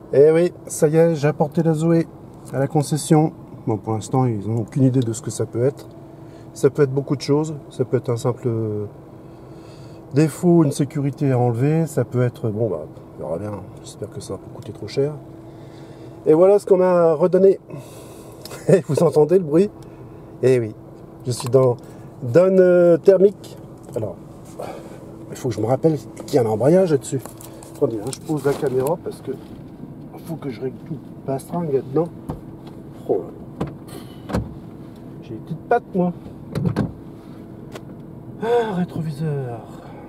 Eh oui, ça y est, j'ai apporté la Zoé à la concession. Bon, pour l'instant, ils n'ont aucune idée de ce que ça peut être. Ça peut être beaucoup de choses. Ça peut être un simple défaut, une sécurité à enlever. Ça peut être... Bon, bah, on verra bien. J'espère que ça va pas coûter trop cher. Et voilà ce qu'on m'a redonné. Vous entendez le bruit? Eh oui, je suis dans Donne thermique. Alors, il faut que je me rappelle qu'il y a un embrayage là-dessus. Attendez, hein, je pose la caméra parce que faut que je règle tout pastringue là-dedans. Oh là. J'ai des petites pattes, moi. Ah, rétroviseur.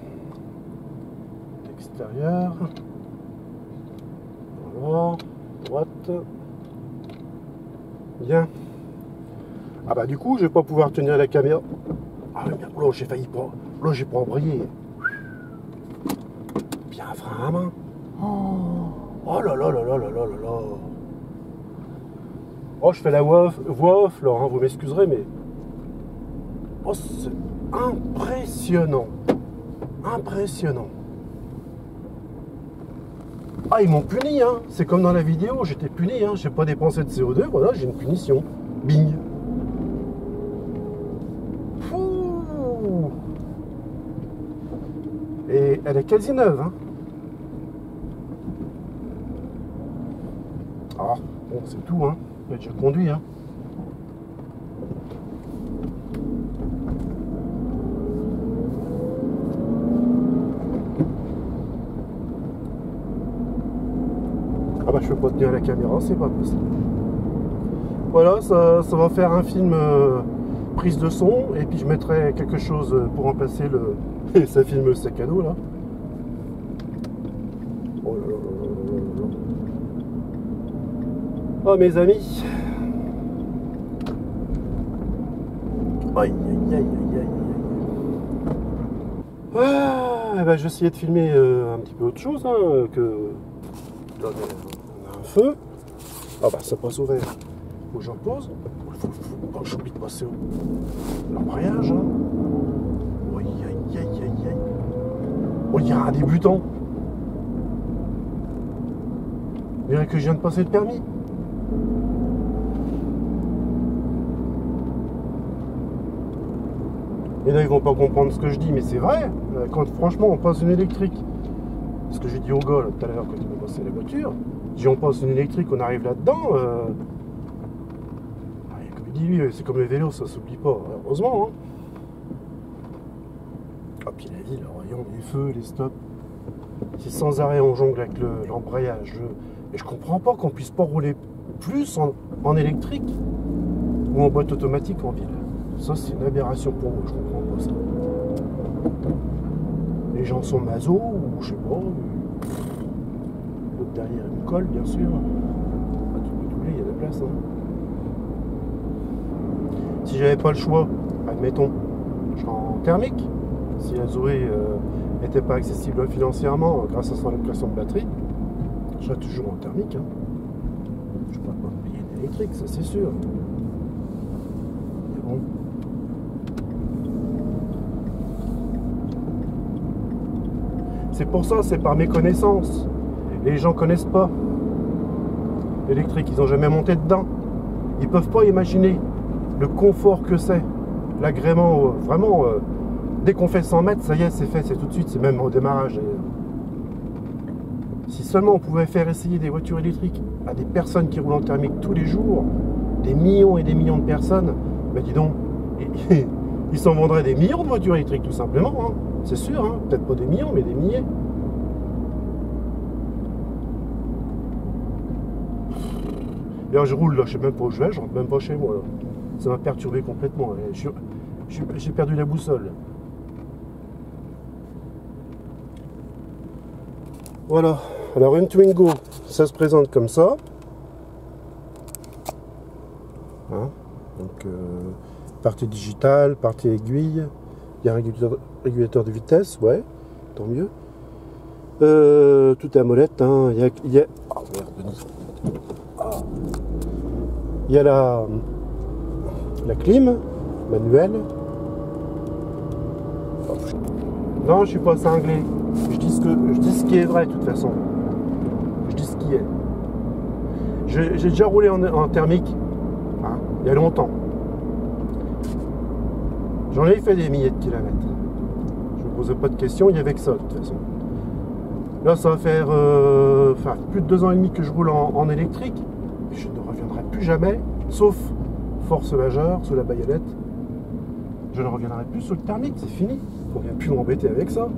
Extérieur. Voilà. Droite. Bien. Ah bah du coup, je vais pas pouvoir tenir la caméra. Ah mais bien, là j'ai failli pas. Là j'ai pas embrayé. Bien frein à main. Oh là là là là là là là là. Oh, je fais la voix off là, hein, vous m'excuserez, mais... Oh, c'est impressionnant. Impressionnant. Ah, ils m'ont puni, hein. C'est comme dans la vidéo, j'étais puni, hein. J'ai pas dépensé de CO2, voilà, j'ai une punition. Bing. Fouh. Et elle est quasi neuve, hein. Ah, bon, c'est tout, hein. J'ai déjà conduit, hein. Ah bah je peux pas tenir la caméra, c'est pas possible. Voilà, ça va faire un film prise de son, et puis je mettrai quelque chose pour remplacer le... Et ça filme le sac à dos là. Oh là là là là là. Oh mes amis. Aïe aïe aïe aïe aïe aïe. Ah, bah, je vais essayer de filmer un petit peu autre chose, hein, que... Là, on a un feu. Ah bah ça passe au vert. Faut que j'en pose. Faut pas que j'oublie de passer l'embrayage. Hein. Aïe aïe aïe aïe aïe. Oh, il y a un débutant. On dirait que je viens de passer le permis. Et là ils vont pas comprendre ce que je dis, mais c'est vrai. Quand franchement on passe une électrique. Ce que j'ai dit au gars tout à l'heure quand il m'a passé la voiture. Si on passe une électrique, on arrive là-dedans. Comme il dit lui, c'est comme les vélos, ça s'oublie pas. Heureusement. Hein. Ah puis la ville, voyons, les feux, les stops. C'est sans arrêt on jongle avec l'embrayage. Et je comprends pas qu'on puisse pas rouler plus en électrique ou en boîte automatique en ville. Ça c'est une aberration pour moi, je comprends pas ça. Les gens sont maso ou je sais pas. L'autre derrière une colle bien sûr. Ah, tu peux doubler, il y a de la place. Hein. Si j'avais pas le choix, admettons, je serais en thermique. Si la Zoé n'était pas accessible financièrement grâce à son allocation de batterie, je serais toujours en thermique. Hein. Je ne pourrais pas me payer une électrique, ça c'est sûr. Mais bon. C'est pour ça, c'est par méconnaissance. Les gens connaissent pas l'électrique, ils n'ont jamais monté dedans. Ils peuvent pas imaginer le confort que c'est, l'agrément, vraiment, dès qu'on fait 100 mètres, ça y est, c'est fait, c'est tout de suite, c'est même au démarrage. Si seulement on pouvait faire essayer des voitures électriques à des personnes qui roulent en thermique tous les jours, des millions et des millions de personnes, ben dis donc, ils s'en vendraient des millions de voitures électriques tout simplement, hein. C'est sûr, hein. Peut-être pas des millions, mais des milliers. D'ailleurs, je roule là, je sais même pas où je vais, je rentre même pas chez moi là. Ça m'a perturbé complètement. J'ai perdu la boussole. Voilà. Alors une Twingo, ça se présente comme ça. Hein, donc partie digitale, partie aiguille. Il y a un régulateur de vitesse, ouais, tant mieux. Tout est à molette, hein. Il y a... Oh merde, Denis. Ah. Il y a la clim manuelle. Non, je suis pas cinglé. Je dis ce qui est vrai de toute façon. Je dis ce qui est. J'ai déjà roulé en thermique, hein, il y a longtemps. J'en ai fait des milliers de kilomètres. Je ne me posais pas de questions, il n'y avait que ça de toute façon. Là, ça va faire plus de 2 ans et demi que je roule en électrique. Je ne reviendrai plus jamais, sauf force majeure, sous la baïonnette. Je ne reviendrai plus sur le thermique, c'est fini. On ne vient plus m'embêter avec ça.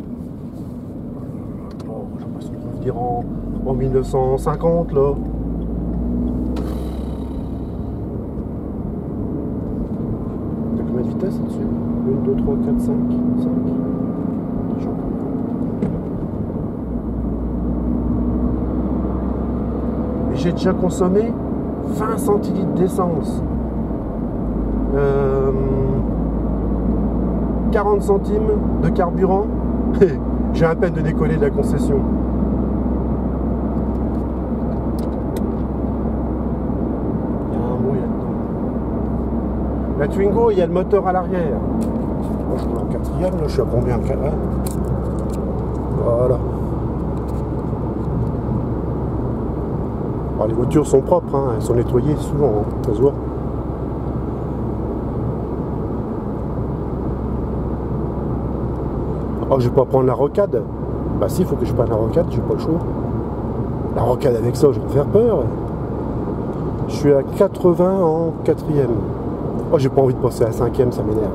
Bon, j'ai l'impression de revenir en 1950, là. T'as combien de vitesse là-dessus? 1, 2, 3, 4, 5, 5. Et j'ai déjà consommé 20 centilitres d'essence. 40 centimes de carburant. J'ai à peine de décoller de la concession. Il y a un bruit là-dedans. La Twingo, il y a le moteur à l'arrière. Moi je roule en 4ème, là je suis à combien? Voilà. Alors, les voitures sont propres, hein, elles sont nettoyées souvent, hein, ça se voit. Oh, je vais pas prendre la rocade. Bah si, il faut que je prenne la rocade, j'ai pas le choix. La rocade avec ça, je vais me faire peur. Je suis à 80 en 4ème. Oh, j'ai pas envie de passer à 5ème, ça m'énerve.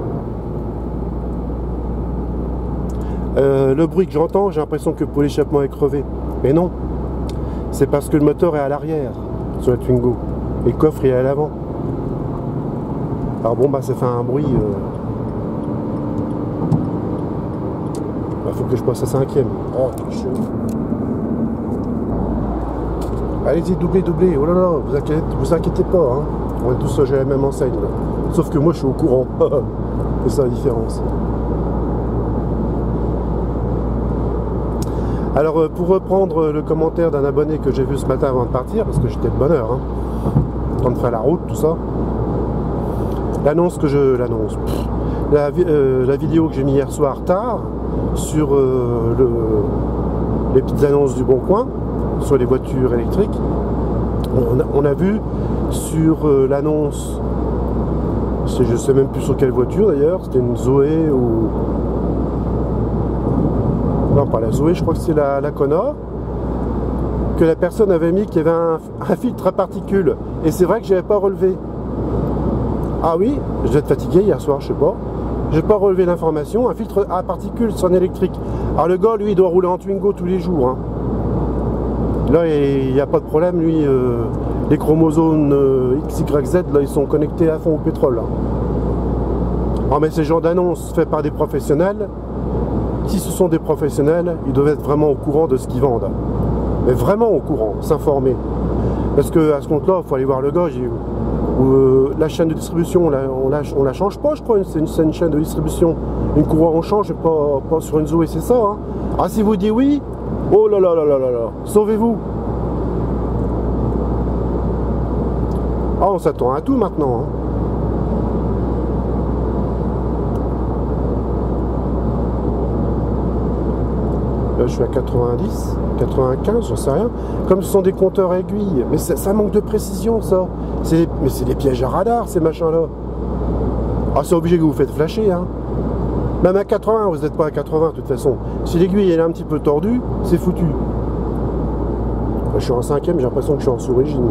Le bruit que j'entends, j'ai l'impression que pour l'échappement est crevé. Mais non, c'est parce que le moteur est à l'arrière sur la Twingo et le coffre est à l'avant. Alors bon, bah ça fait un bruit. Faut que je passe à 5ème. Oh, chaud. Allez-y, doublez. Oh là là, vous inquiétez pas. Hein. On est tous logés à la même enseigne. Là. Sauf que moi, je suis au courant. C'est ça la différence. Alors, pour reprendre le commentaire d'un abonné que j'ai vu ce matin avant de partir, parce que j'étais de bonne heure, hein, en train de faire la route, tout ça. L'annonce que je... L'annonce. La vidéo que j'ai mis hier soir tard, sur les petites annonces du Bon Coin, sur les voitures électriques. On a vu sur l'annonce, je sais même plus sur quelle voiture d'ailleurs, c'était une Zoé ou... Non, pas la Zoé, je crois que c'est la Kona, que la personne avait mis qu'il y avait un filtre à particules. Et c'est vrai que j'avais pas relevé. Ah oui, je devais être fatigué hier soir, je sais pas. J'ai pas relevé l'information, un filtre à particules sur un électrique. Alors le gars, lui, il doit rouler en Twingo tous les jours. Hein. Là, il n'y a pas de problème, lui, les chromosomes XYZ, là, ils sont connectés à fond au pétrole. Hein. Alors, mais ces genres d'annonces faites par des professionnels, si ce sont des professionnels, ils doivent être vraiment au courant de ce qu'ils vendent. Mais vraiment au courant, s'informer. Parce que à ce compte-là, il faut aller voir le gars. La chaîne de distribution, on la change pas, je crois, c'est une chaîne de distribution. Une courroie on change, pas sur une Zoé, c'est ça. Hein. Ah, si vous dites oui, oh là là là là là là, sauvez-vous. Ah, on s'attend à tout maintenant. Hein. Là, je suis à 90, 95, j'en sais rien. Comme ce sont des compteurs aiguilles, mais ça manque de précision, ça. Mais c'est des pièges à radar, ces machins-là. Ah, c'est obligé que vous faites flasher, hein. Même à 80, vous n'êtes pas à 80 de toute façon. Si l'aiguille est un petit peu tordue, c'est foutu. Là, je suis en 5ème, j'ai l'impression que je suis en sous-régime.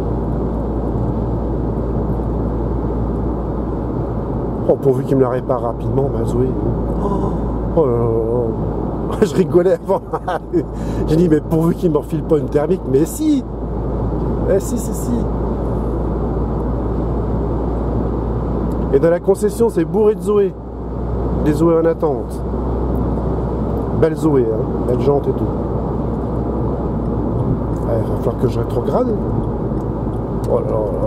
Oh, pourvu qu'il me la répare rapidement, ma Zoé. Oh là là là. Je rigolais avant. J'ai dit, mais pourvu qu'il ne me refile pas une thermique. Mais si. Si. Et dans la concession, c'est bourré de Zoé. Des Zoé en attente. Belle Zoé, hein. Belle jante et tout. Il va falloir que je rétrograde. Oh là là là.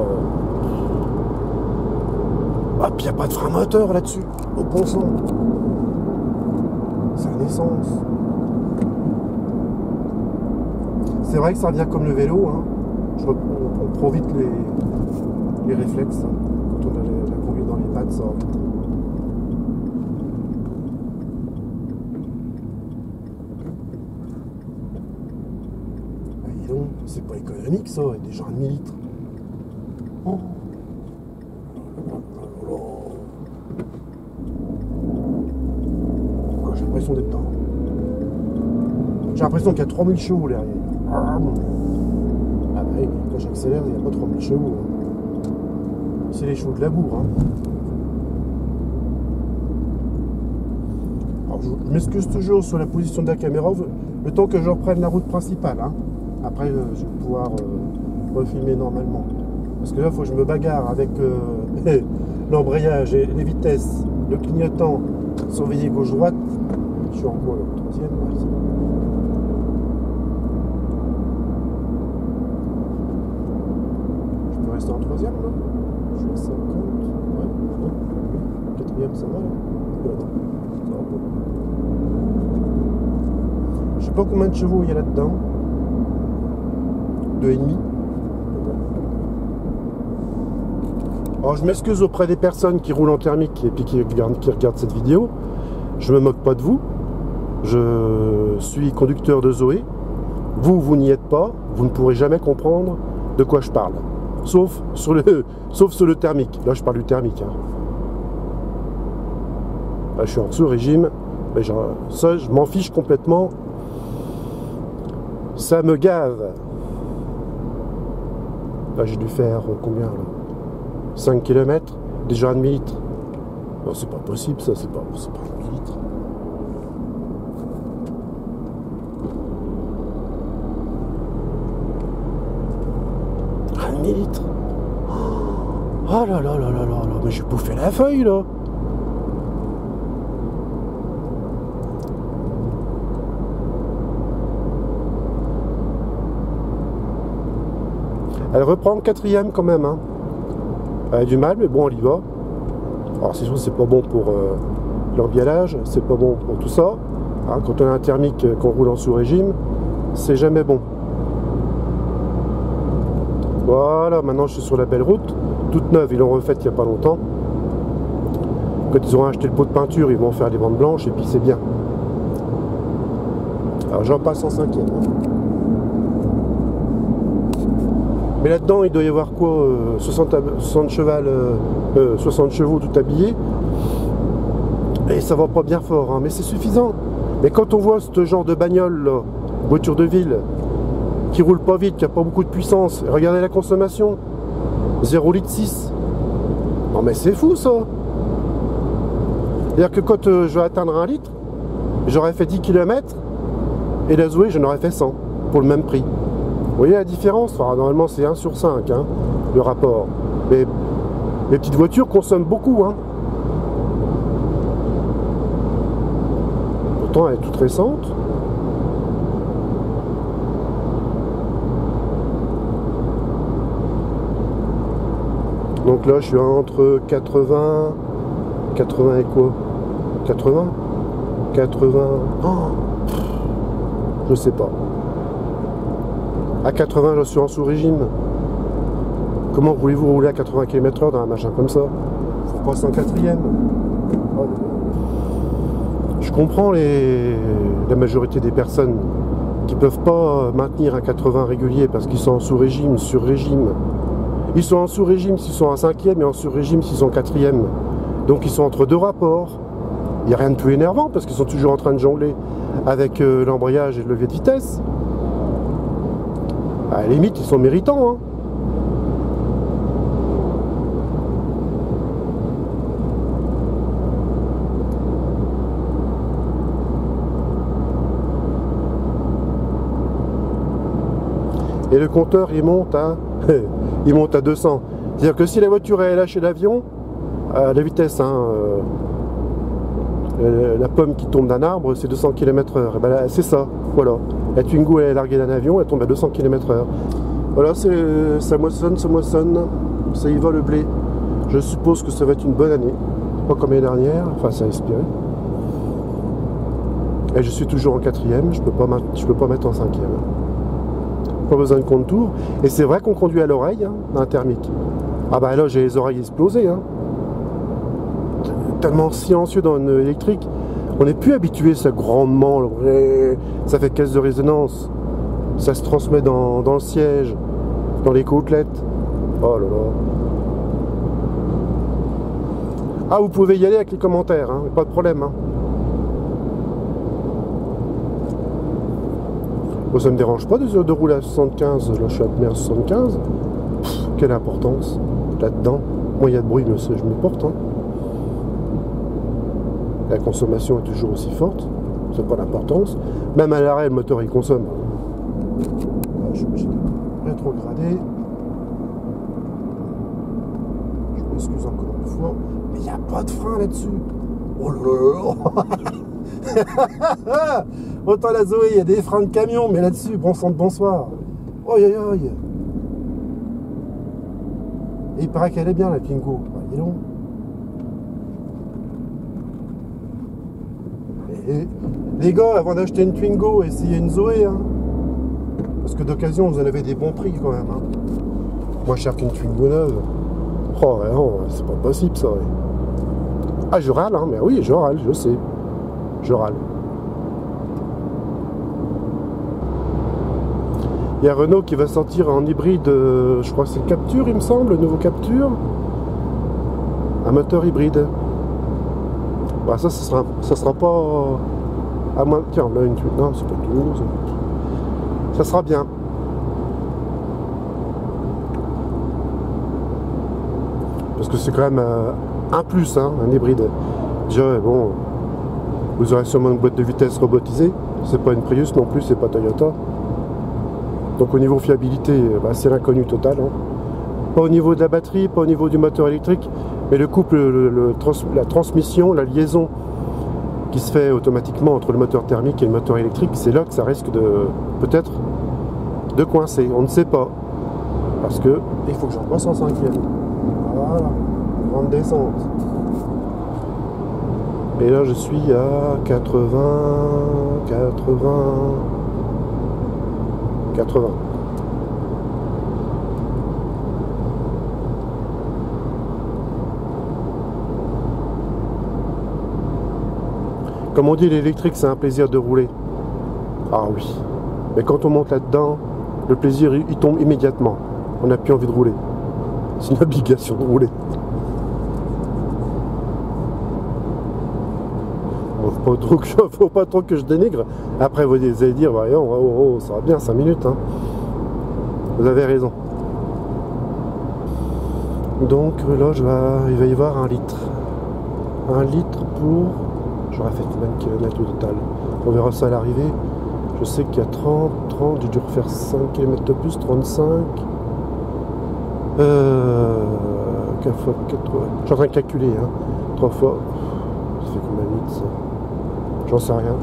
Ah, puis il n'y a pas de frein moteur là-dessus. Au bon sang. C'est un essence. C'est vrai que ça revient comme le vélo. Hein. On prend vite les réflexes. Hein. Quand on a la conduite dans les pattes, ça va vite. Ah, dis donc. C'est pas économique ça, déjà un demi-litre. Oh. J'ai l'impression d'être dedans. J'ai l'impression qu'il y a 3000 chevaux derrière. Ah bah oui, quand j'accélère, il n'y a pas 3000 chevaux. C'est les chevaux de la bourre. Hein. Alors, je m'excuse toujours sur la position de la caméra, le temps que je reprenne la route principale. Hein. Après, je vais pouvoir refilmer normalement. Parce que là, il faut que je me bagarre avec l'embrayage et les vitesses, le clignotant, surveiller gauche-droite. Je suis en quoi, le troisième? Ouais, c'est bon. Je peux rester en troisième, là? Je suis à 50. Ouais, non. Quatrième, ça va, là? Non, ça va pas. Je sais pas combien de chevaux il y a là-dedans. 2,5. Alors, je m'excuse auprès des personnes qui roulent en thermique et puis qui regardent cette vidéo. Je me moque pas de vous. Je suis conducteur de Zoé. Vous n'y êtes pas. Vous ne pourrez jamais comprendre de quoi je parle. Sauf sur le thermique. Là, je parle du thermique. Hein. Là, je suis en dessous régime. Mais ça, je m'en fiche complètement. Ça me gave. Là, j'ai dû faire combien là? 5 km, déjà un demi-litre. Non, c'est pas possible, ça, c'est pas un demi-litre. Un demi-litre. Oh là là là là là là, mais j'ai bouffé la feuille, là. Elle reprend le quatrième quand même, hein. Elle a du mal, mais bon, elle y va. Alors, c'est sûr, c'est pas bon pour l'embialage, c'est pas bon pour tout ça. Hein, quand on a un thermique, qu'on roule en sous-régime, c'est jamais bon. Voilà, maintenant je suis sur la belle route, toute neuve, ils l'ont refaite il n'y a pas longtemps. Quand ils auront acheté le pot de peinture, ils vont faire des bandes blanches et puis c'est bien. Alors, j'en passe en cinquième. Mais là-dedans, il doit y avoir quoi 60 chevaux tout habillés. Et ça va pas bien fort, hein, mais c'est suffisant. Mais quand on voit ce genre de bagnole, là, voiture de ville, qui roule pas vite, qui a pas beaucoup de puissance, regardez la consommation. 0,6 litre. Non mais c'est fou ça. C'est-à-dire que quand je vais atteindre 1 litre, j'aurais fait 10 km, et la Zoé, j'en aurais fait 100, pour le même prix. Vous voyez la différence? Enfin, normalement c'est 1 sur 5 hein, le rapport. Mais les petites voitures consomment beaucoup. Hein. Pourtant elle est toute récente. Donc là je suis entre 80 et quoi? 80 oh, je sais pas. À 80, je suis en sous-régime. Comment voulez-vous rouler à 80 km/h dans un machin comme ça? Faut passer en quatrième. Je comprends la majorité des personnes qui ne peuvent pas maintenir un 80 régulier parce qu'ils sont en sous-régime, sur-régime. Ils sont en sous-régime s'ils sont en 5e et en sur-régime s'ils sont en 4e. Donc ils sont entre deux rapports. Il n'y a rien de plus énervant parce qu'ils sont toujours en train de jongler avec l'embrayage et le levier de vitesse. À la limite, ils sont méritants. Hein. Et le compteur, il monte à 200. C'est-à-dire que si la voiture est lâchée l'avion, à la vitesse, hein, la pomme qui tombe d'un arbre, c'est 200 km/h. Ben c'est ça, voilà. La Twingo, elle est larguée d'un avion, elle tombe à 200 km/h. Voilà, ça moissonne, ça y va le blé. Je suppose que ça va être une bonne année. Pas comme l'année dernière, enfin ça a inspiré. Et je suis toujours en 4e, je peux pas mettre en 5e. Pas besoin de contour. Et c'est vrai qu'on conduit à l'oreille, hein, un thermique. Ah bah là, j'ai les oreilles explosées. Hein. Tellement silencieux dans une électrique. On n'est plus habitué à ça grandement. Ça fait caisse de résonance. Ça se transmet dans le siège, dans les côtelettes. Oh là là. Ah, vous pouvez y aller avec les commentaires, hein, pas de problème. Hein. Bon, ça me dérange pas de rouler à 75, là je suis à 75. Pff, quelle importance là-dedans. Moi, il y a de bruit, mais je me porte. Hein. La consommation est toujours aussi forte, c'est pas l'importance. Même à l'arrêt, le moteur il consomme. Je suis obligé de rétrograder. Je m'excuse encore une fois, mais il n'y a pas de frein là-dessus. Oh là là. Autant la Zoé, il y a des freins de camion, mais là-dessus, bon sang de bonsoir. Oi oi oi. Et il paraît qu'elle est bien la Twingo. Dis donc. Et les gars, avant d'acheter une Twingo, essayez une Zoé. Hein. Parce que d'occasion, vous en avez des bons prix quand même. Hein. Moins cher qu'une Twingo neuve. Oh ouais, non, c'est pas possible ça. Ouais. Ah, je râle, hein, mais oui, je râle, je sais. Je râle. Il y a Renault qui va sortir en hybride, je crois que c'est le Capture, il me semble, le nouveau Capture. Un moteur hybride. Bah ça sera pas à moins. Tiens, là une Twingo. Non, c'est pas tout. Ça sera bien. Parce que c'est quand même un plus, hein, un hybride. Déjà, bon, vous aurez sûrement une boîte de vitesse robotisée. C'est pas une Prius non plus, c'est pas Toyota. Donc au niveau fiabilité, bah, c'est l'inconnu total. Hein. Pas au niveau de la batterie, pas au niveau du moteur électrique, mais le couple, la transmission, la liaison qui se fait automatiquement entre le moteur thermique et le moteur électrique, c'est là que ça risque de peut-être de coincer. On ne sait pas. Parce que il faut que j'en passe en 5e. Voilà, grande descente. Et là je suis à 80. Comme on dit, l'électrique c'est un plaisir de rouler. Ah oui. Mais quand on monte là-dedans, le plaisir il tombe immédiatement. On n'a plus envie de rouler. C'est une obligation de rouler. Faut pas trop que je dénigre. Après vous allez dire, voyons, oh, ça va bien, 5 minutes. Hein. Vous avez raison. Donc là, il va y avoir 1 litre. 1 litre pour... J'aurais fait combien de kilomètres au total? On verra ça à l'arrivée. Je sais qu'il y a 30, j'ai dû refaire 5 km de plus, 35. 4 fois 4, je suis en train de calculer, hein. 3 fois. Ça fait combien de litres ça? J'en sais rien.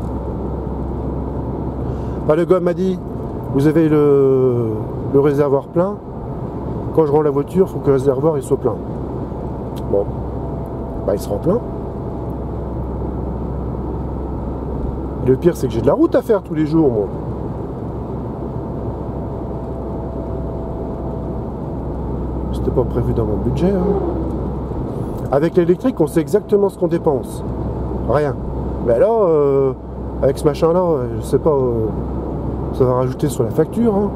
Ah, le gars m'a dit, vous avez le réservoir plein. Quand je rends la voiture, il faut que le réservoir il soit plein. Bon, bah il sera plein. Et le pire, c'est que j'ai de la route à faire tous les jours, moi. C'était pas prévu dans mon budget. Hein. Avec l'électrique, on sait exactement ce qu'on dépense. Rien. Mais là, avec ce machin-là, je sais pas, ça va rajouter sur la facture. Hein.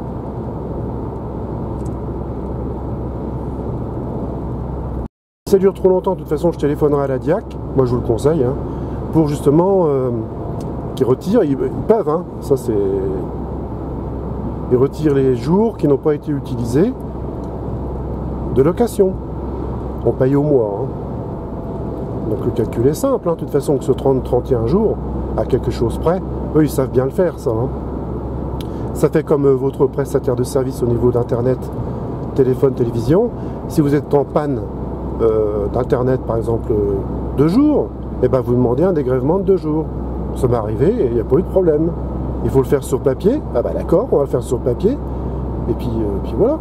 Si ça dure trop longtemps, de toute façon, je téléphonerai à la DIAC. Moi, je vous le conseille, hein, pour justement qu'ils retirent. Ils peuvent, hein, ça c'est. Ils retirent les jours qui n'ont pas été utilisés de location. On paye au mois. Hein. Donc le calcul est simple, hein. De toute façon que ce 30-31 jours, à quelque chose près, eux ils savent bien le faire ça. Hein. Ça fait comme votre prestataire de service au niveau d'internet, téléphone, télévision. Si vous êtes en panne d'internet par exemple 2 jours, et ben vous demandez un dégrèvement de 2 jours. Ça m'est arrivé et il n'y a pas eu de problème. Il faut le faire sur papier, ah bah d'accord, on va le faire sur papier, et puis voilà.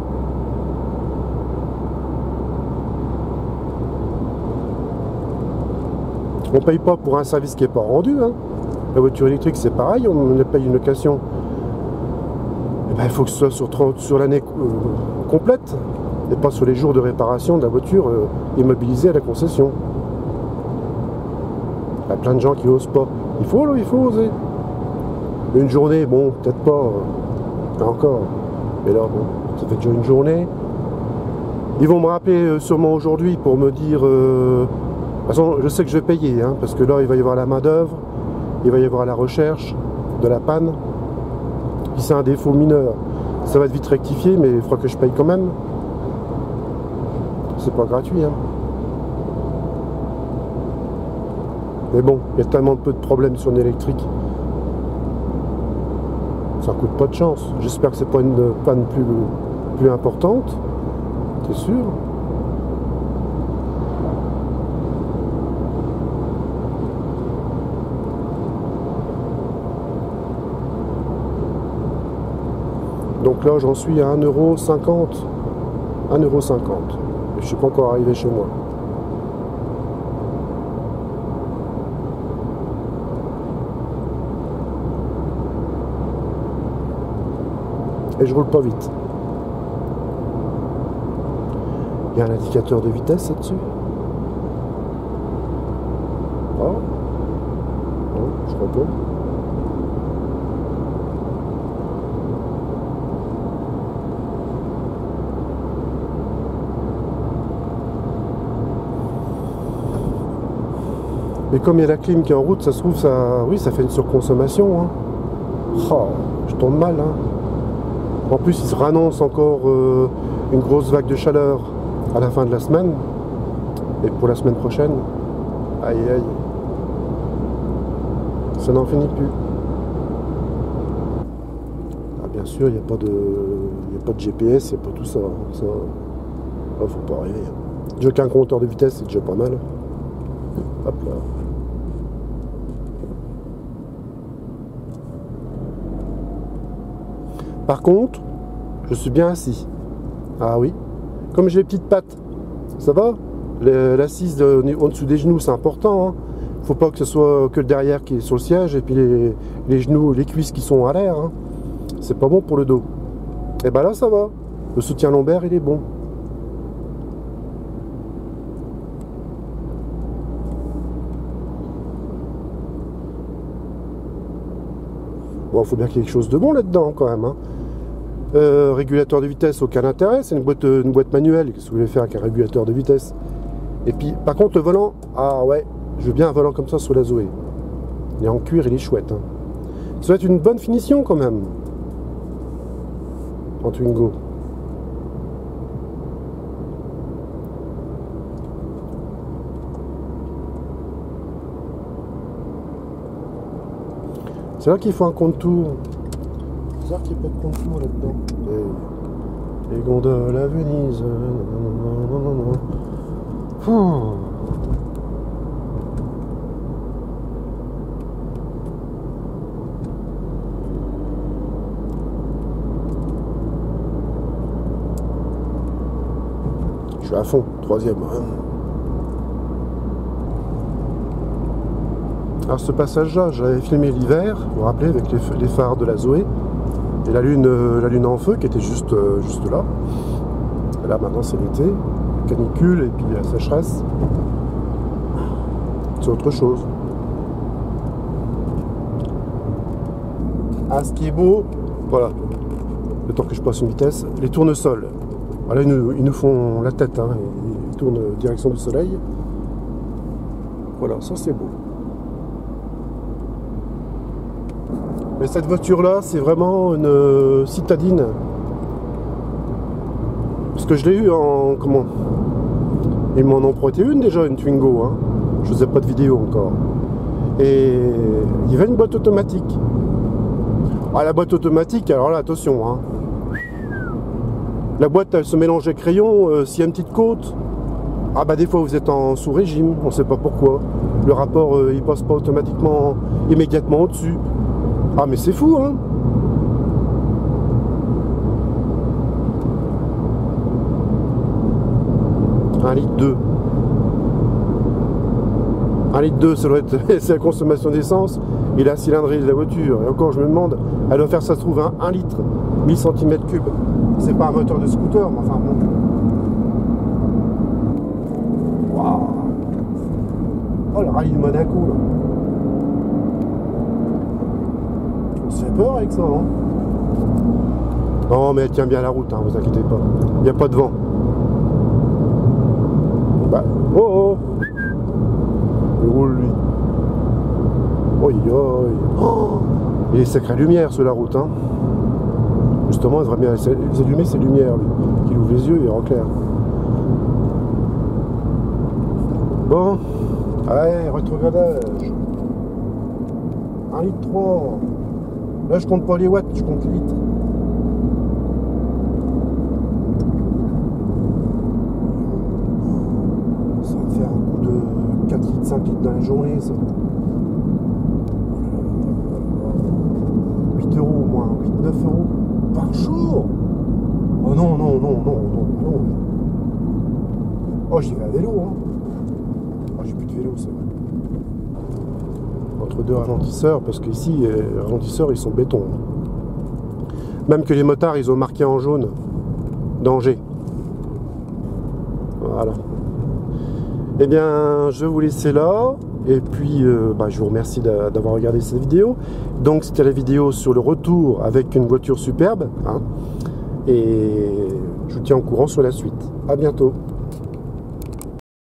On ne paye pas pour un service qui n'est pas rendu. Hein. La voiture électrique, c'est pareil, on paye une location. Et ben, il faut que ce soit sur l'année complète, et pas sur les jours de réparation de la voiture immobilisée à la concession. Il y a plein de gens qui n'osent pas. Il faut oser. Une journée, bon, peut-être pas. Encore. Mais là, bon, ça fait déjà une journée. Ils vont me rappeler sûrement aujourd'hui pour me dire... de toute façon, je sais que je vais payer, hein, parce que là, il va y avoir la main d'œuvre, il va y avoir la recherche de la panne. Si c'est un défaut mineur, ça va être vite rectifié, mais il faudra que je paye quand même. C'est pas gratuit, hein. Mais bon, il y a tellement peu de problèmes sur une électrique. Ça coûte pas de chance. J'espère que c'est pas une panne plus importante. C'est sûr. Donc là, j'en suis à 1,50 €. 1,50 €. Et je suis pas encore arrivé chez moi. Et je roule pas vite. Il y a un indicateur de vitesse là-dessus. Ah. Non, je crois pas. Mais comme il y a la clim qui est en route, ça se trouve, ça, oui, ça fait une surconsommation. Hein. Oh, je tombe mal. Hein. En plus, il se rannonce encore une grosse vague de chaleur à la fin de la semaine. Et pour la semaine prochaine, aïe aïe, ça n'en finit plus. Ah, bien sûr, il n'y a pas de GPS, il n'y a pas tout ça. Ça, faut pas rêver. J'ai qu'un compteur de vitesse, c'est déjà pas mal. Hop là. Par contre, je suis bien assis. Ah oui. Comme j'ai les petites pattes, ça va. L'assise en dessous des genoux, c'est important. Hein. Faut pas que ce soit que le derrière qui est sur le siège et puis les genoux, les cuisses qui sont à l'air. Hein. C'est pas bon pour le dos. Et ben là, ça va. Le soutien lombaire, il est bon. Bon, il faut bien qu'il y ait quelque chose de bon là-dedans quand même. Hein. Régulateur de vitesse, aucun intérêt, c'est une boîte manuelle. Qu'est-ce que vous voulez faire avec un régulateur de vitesse? Et puis, par contre, le volant, ah ouais, je veux bien un volant comme ça sur la Zoé. Il est en cuir, il est chouette. Hein. Ça va être une bonne finition quand même. En Twingo. C'est là qu'il faut un contour. C'est là qu'il n'y a pas de contour là-dedans. Les gondoles à Venise. Je suis à fond, troisième. Alors ce passage-là, j'avais filmé l'hiver, vous vous rappelez, avec les phares de la Zoé, et la lune en feu qui était juste là. Et là maintenant c'est l'été, canicule et puis la sécheresse. C'est autre chose. Ah, ce qui est beau, voilà, le temps que je passe une vitesse, les tournesols. Voilà, ils nous font la tête, hein, ils tournent en direction du soleil. Voilà, ça c'est beau. Mais cette voiture-là, c'est vraiment une citadine. Parce que je l'ai eu en... Comment? Ils m'en ont prêté une déjà, une Twingo. Hein. Je faisais pas de vidéo encore. Et il y avait une boîte automatique. Ah, la boîte automatique, alors là, attention. Hein. La boîte, elle se mélangeait crayon. S'il y a une petite côte, ah bah des fois vous êtes en sous-régime, on ne sait pas pourquoi. Le rapport, il passe pas automatiquement, immédiatement au-dessus. Ah mais c'est fou, hein. Un litre 2. 1 litre 2, ça doit être c'est la consommation d'essence et la cylindrée de la voiture. Et encore, je me demande, elle doit faire, ça se trouve, 1 litre, 1000 cm3. C'est pas un moteur de scooter, mais enfin bon. Waouh. Oh, le rallye de Monaco, là. On se fait peur avec ça, hein. Non, mais elle tient bien la route, hein, vous inquiétez pas. Il n'y a pas de vent. Bah, oh. Il roule, lui. Oh, il est sacrée lumière sur la route, hein. Justement, il devrait bien allumer ses lumières, lui. Qu'il ouvre les yeux, il est en clair. Bon, allez, rétrogradage. 1,3 litre. Là, je compte pas les watts, je compte les litres. Ça va faire un coup de 4 litres, 5 litres dans la journée, ça. 8 euros au moins, 8-9 euros par jour. Oh non. Oh, j'y vais à vélo, hein. Oh, j'ai plus de vélo, c'est vrai. Entre deux ralentisseurs, parce qu'ici, les ralentisseurs, ils sont béton. Même que les motards, ils ont marqué en jaune danger. Voilà. Eh bien, je vais vous laisser là. Et puis, je vous remercie d'avoir regardé cette vidéo. Donc, c'était la vidéo sur le retour avec une voiture superbe. Hein. Et je vous tiens au courant sur la suite. À bientôt.